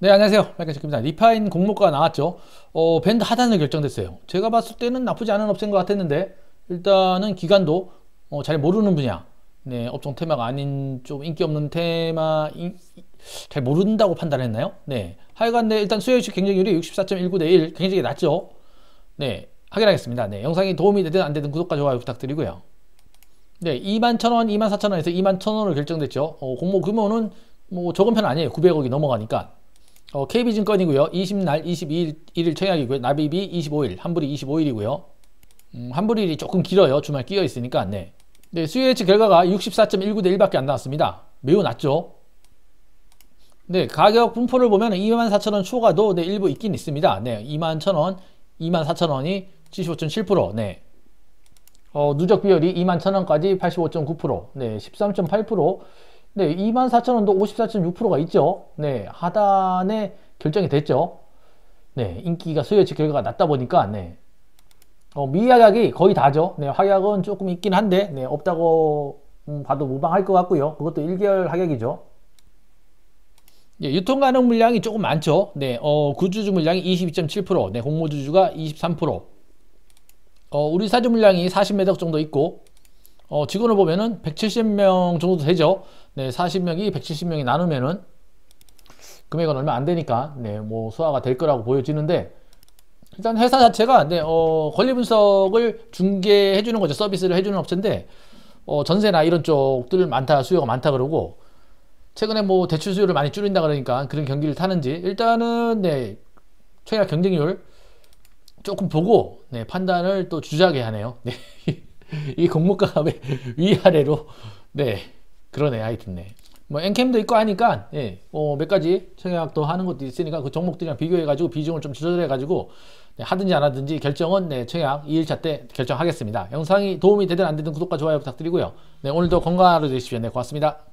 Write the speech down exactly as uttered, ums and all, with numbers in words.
네, 안녕하세요. 백현식입니다. 리파인 공모가 나왔죠. 어, 밴드 하단을 결정됐어요. 제가 봤을 때는 나쁘지 않은 업체인 것 같았는데, 일단은 기간도 어, 잘 모르는 분야, 네, 업종 테마가 아닌 좀 인기 없는 테마, 인- 잘 모른다고 판단했나요? 네, 하여간 네, 일단 수요일치 경쟁률이 육십사 점 일구 대 일, 굉장히 낮죠. 네, 확인하겠습니다. 네, 영상이 도움이 되든 안 되든 구독과 좋아요 부탁드리고요. 네, 이만 천 원, 이만 사천 원에서 이만 천 원으로 결정됐죠. 어, 공모 규모는 뭐 적은 편 아니에요. 구백억이 넘어가니까. 어, 케이비증권이고요. 이십 날, 이십이 일 청약이고요. 납입이 이십오 일, 환불이 이십오 일이고요. 음, 환불일이 조금 길어요. 주말 끼어 있으니까. 네. 네, 수요 예측 결과가 육십사 점 일구 대 일밖에 안 나왔습니다. 매우 낮죠. 네, 가격 분포를 보면 이만 사천 원 초과도 네, 일부 있긴 있습니다. 네, 이만 천 원, 이만 사천 원이 칠십오 점 칠 퍼센트. 네. 어, 누적 비율이 이만 천 원까지 팔십오 점 구 퍼센트. 네, 십삼 점 팔 퍼센트. 네, 이만 사천 원도 오십사 점 육 퍼센트가 있죠. 네, 하단에 결정이 됐죠. 네, 인기가 수요 예측 결과가 낮다 보니까, 네. 어, 미하약이 거의 다죠. 네, 하약은 조금 있긴 한데, 네, 없다고 음, 봐도 무방할 것 같고요. 그것도 일 개월 하약이죠. 예, 유통 가능 물량이 조금 많죠. 네, 어, 구주주 물량이 이십이 점 칠 퍼센트, 네, 공모주주가 이십삼 퍼센트, 어, 우리 사주 물량이 사십 매덕 정도 있고, 어, 직원을 보면은 백칠십 명 정도 되죠. 네, 사십 명이 백칠십 명이 나누면은 금액은 얼마 안 되니까, 네, 뭐 소화가 될 거라고 보여지는데, 일단 회사 자체가, 네, 어, 권리 분석을 중개해 주는 거죠. 서비스를 해주는 업체인데, 어, 전세나 이런 쪽들 많다, 수요가 많다 그러고, 최근에 뭐 대출 수요를 많이 줄인다 그러니까 그런 경기를 타는지, 일단은, 네, 청약 경쟁률 조금 보고, 네, 판단을 또 주저하게 하네요. 네. 이 공모가가 왜 위아래로, 네, 그러네. 하여튼, 네. 뭐 엔캠도 있고 하니까, 예, 어, 몇 가지 청약도 하는 것도 있으니까 그 종목들이랑 비교해 가지고 비중을 좀 조절해 가지고, 네, 하든지 안 하든지 결정은, 네, 청약 이 일차 때 결정하겠습니다. 영상이 도움이 되든 안 되든 구독과 좋아요 부탁드리고요. 네, 오늘도 건강한 하루 되십시오. 네, 고맙습니다.